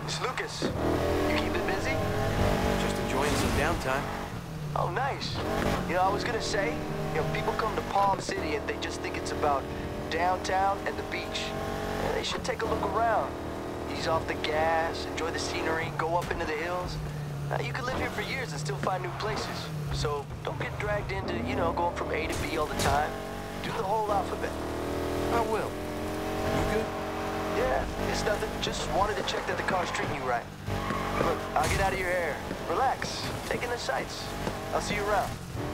It's Lucas. You keeping busy? Just enjoying some downtime. Oh, nice. I was gonna say, people come to Palm City and they just think it's about downtown and the beach. They should take a look around. Ease off the gas, enjoy the scenery, go up into the hills. You could live here for years and still find new places. So don't get dragged into, going from A to B all the time. Do the whole alphabet. I will. You good? Yeah, it's nothing. Just wanted to check that the car's treating you right. Look, I'll get out of your hair. Relax. Take in the sights. I'll see you around.